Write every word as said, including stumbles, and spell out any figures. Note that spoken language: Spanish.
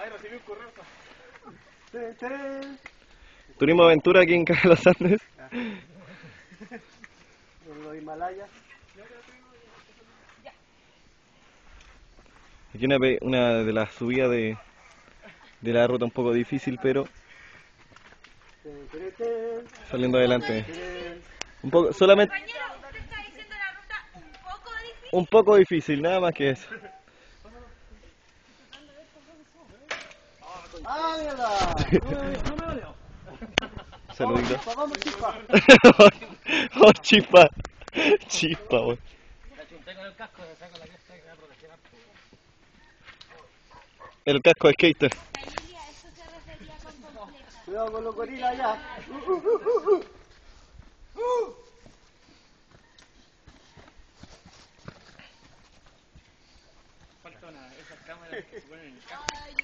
Turismo aventura aquí en Caja de los Andes. En los Himalayas. Aquí una, pe- una de las subidas de, de la ruta un poco difícil, pero saliendo adelante. Un poco, solamente Compañero, usted está diciendo la ruta un poco difícil. un poco difícil, nada más que eso. ¡Ah, mierda! Saludito. Vamos, chispa. Oh, chispa. Chispa, wey. El casco de skater. Emilia, eso se refería con completa. Cuidado con los gorilas allá. Falta una, esas cámaras que se ponen en el casco.